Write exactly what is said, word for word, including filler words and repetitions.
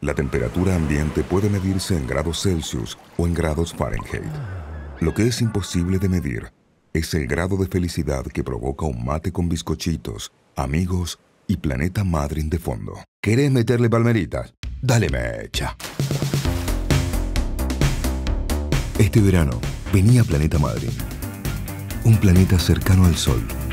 La temperatura ambiente puede medirse en grados Celsius o en grados Fahrenheit. Lo que es imposible de medir es el grado de felicidad que provoca un mate con bizcochitos, amigos y Planeta Madryn de fondo. ¿Querés meterle palmeritas? Dale mecha. Este verano, vení a Planeta Madryn. Un planeta cercano al sol.